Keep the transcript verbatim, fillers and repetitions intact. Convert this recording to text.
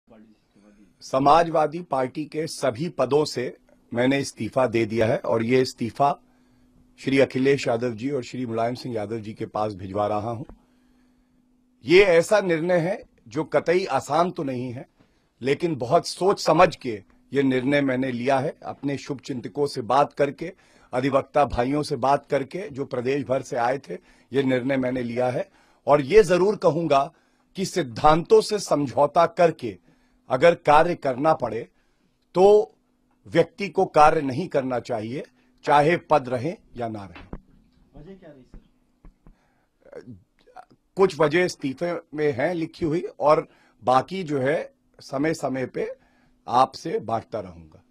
Samajwadi party के सभी पदों से मैंने इस्तीफा दे दिया है और ये इस्तीफा श्री अखिलेश यादव जी और श्री मुलायम सिंह यादव जी के पास भिजवा रहा हूं। ये ऐसा निर्णय है जो कतई आसान तो नहीं है, लेकिन बहुत सोच समझ के ये निर्णय मैंने लिया है। अपने शुभचिंतकों से बात करके, अधिवक्ता भाइयों से बात करके, जो प्रदेश भर से आए थे, ये निर्णय मैंने लिया है। और ये जरूर कहूंगा कि सिद्धांतों से समझौता करके अगर कार्य करना पड़े तो व्यक्ति को कार्य नहीं करना चाहिए, चाहे पद रहे या ना रहे। वजह क्या रही सर? कुछ वजह इस्तीफे में है लिखी हुई, और बाकी जो है समय समय पे आपसे बांटता रहूंगा।